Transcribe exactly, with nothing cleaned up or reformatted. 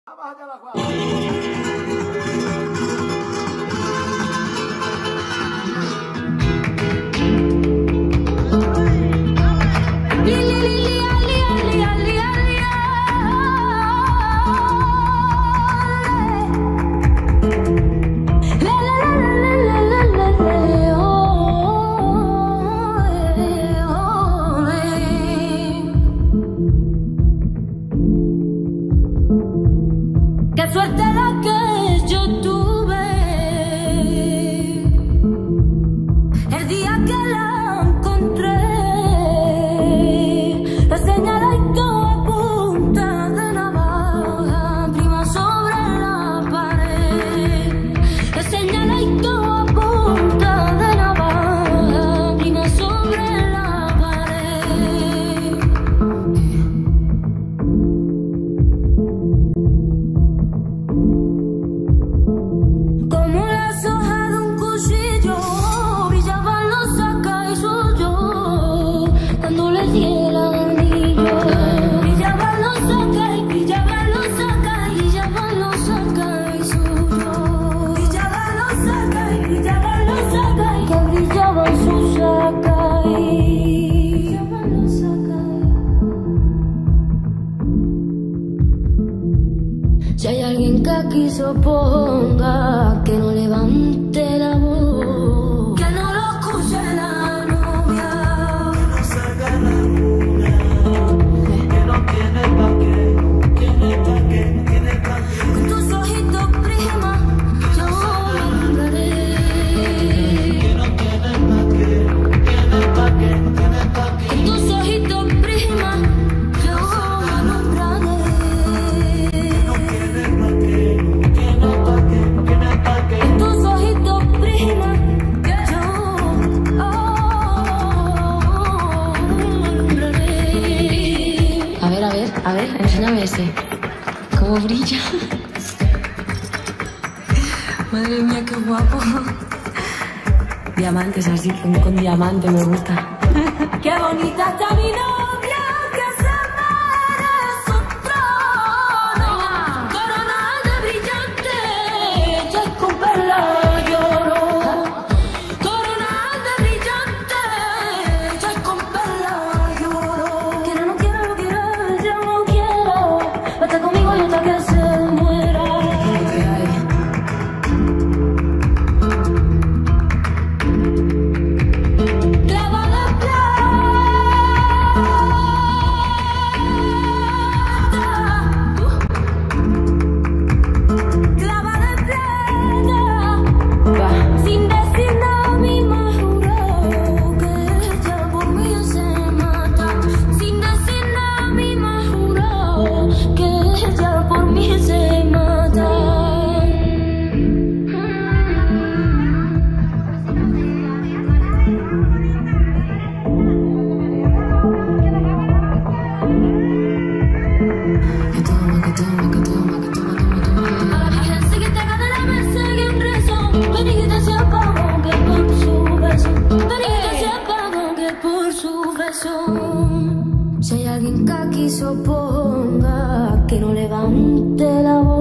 Qué suerte la que yo tuve el día que la encontré, la señaladito a punta de navaja, prima sobre la pared, la señaladito a punta de navaja, prima sobre la pared. Como las hojas de un cuchillo brillaban los sacas y suyos cuando le di el anillo. Brillaban los sacas y brillaban los sacas y brillaban los sacas y suyos. Brillaban los sacas y brillaban los sacas y que brillaban sus sacas y brillaban los sacas. Si hay alguien que aquí se oponga, que no levante la voz, que no lo escuche la novia, que no salga la luna, que no tiene pa' qué, no tiene pa' qué, no tiene pa' qué. con tus ojitos prima, yo me alumbraré. Que no tiene pa' qué, no tiene pa' qué, no tiene pa' qué. Con tus ojitos prima, yo me alumbraré. No tiene pa' qué, no tiene pa' qué, no tiene pa' qué. Con tus ojitos prima, yo oh, me alumbraré. A ver, a ver, a ver, enséñame ese. ¿Cómo brilla? Madre mía, qué guapo. Diamantes así, con, con diamante me gusta. Qué bonita está mi novia, que se merece un trono. Corona de brillante, ya con perla lloro. Corona de brillante, ya con perla lloro. Quiero, no quiero, no quiero, yo no quiero. Vete conmigo y hasta que se muera. Clava de plata, clava de plata. Sin decir nada, mi ma juró que ella por mí se mata. Sin decir nada, mi ma juró que ella por mí se mata. Que toma, que toma, que toma, que toma, toma, toma. A la Virgen sí que te gana la merced y un rezo. Ven y que te sepa que por su beso. Ven y que te sepa que por su beso. Si hay alguien que aquí se oponga, que no levante la voz.